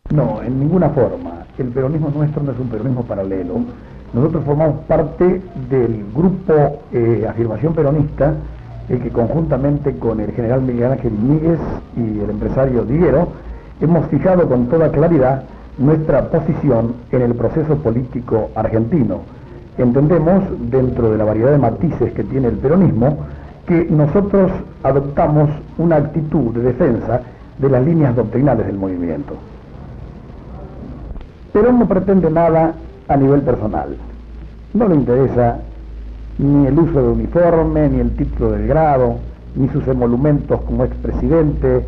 No, en ninguna forma. El peronismo nuestro no es un peronismo paralelo. Nosotros formamos parte del grupo Afirmación Peronista, el que conjuntamente con el general Miguel Ángel Iñiguez y el empresario Diguero hemos fijado con toda claridad nuestra posición en el proceso político argentino. Entendemos, dentro de la variedad de matices que tiene el peronismo, que nosotros adoptamos una actitud de defensa de las líneas doctrinales del movimiento. Perón no pretende nada a nivel personal. No le interesa ni el uso de uniforme, ni el título del grado, ni sus emolumentos como expresidente,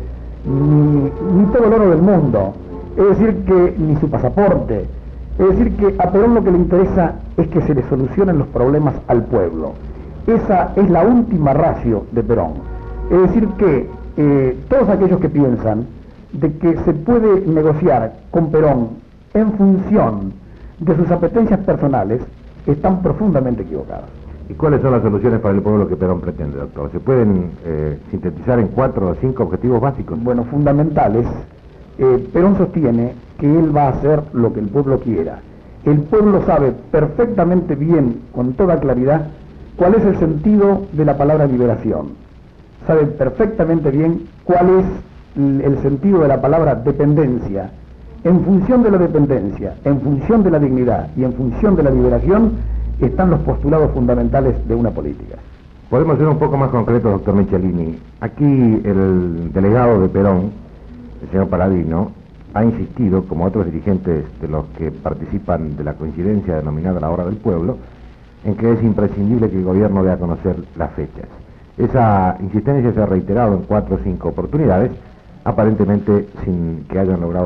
ni todo el oro del mundo. Es decir, que ni su pasaporte. Es decir, que a Perón lo que le interesa es que se le solucionen los problemas al pueblo. Esa es la última ratio de Perón. Es decir, que todos aquellos que piensan de que se puede negociar con Perón en función de sus apetencias personales están profundamente equivocados. ¿Y cuáles son las soluciones para el pueblo que Perón pretende, doctor? ¿Se pueden sintetizar en 4 o 5 objetivos básicos? Bueno, fundamentales. Perón sostiene que él va a hacer lo que el pueblo quiera. El pueblo sabe perfectamente bien, con toda claridad, cuál es el sentido de la palabra liberación. Sabe perfectamente bien cuál es el sentido de la palabra dependencia. En función de la dependencia, en función de la dignidad y en función de la liberación están los postulados fundamentales de una política. Podemos ser un poco más concretos, doctor Michelini. Aquí el delegado de Perón, el señor Paladino, ha insistido, como otros dirigentes de los que participan de la coincidencia denominada la Hora del Pueblo, en que es imprescindible que el gobierno dé a conocer las fechas. Esa insistencia se ha reiterado en 4 o 5 oportunidades, aparentemente sin que hayan logrado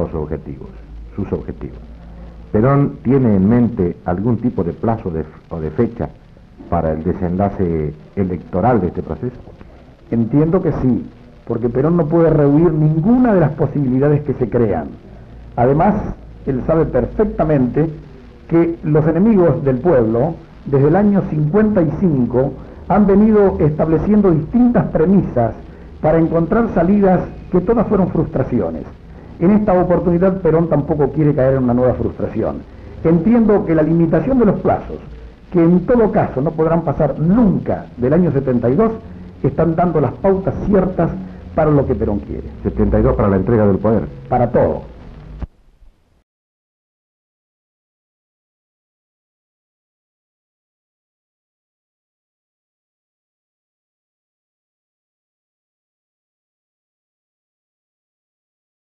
sus objetivos. ¿Perón tiene en mente algún tipo de plazo o de fecha para el desenlace electoral de este proceso? Entiendo que sí, porque Perón no puede rehuir ninguna de las posibilidades que se crean. Además, él sabe perfectamente que los enemigos del pueblo, desde el año 55, han venido estableciendo distintas premisas para encontrar salidas que todas fueron frustraciones. En esta oportunidad Perón tampoco quiere caer en una nueva frustración. Entiendo que la limitación de los plazos, que en todo caso no podrán pasar nunca del año 72, están dando las pautas ciertas para lo que Perón quiere. 72 para la entrega del poder. Para todo.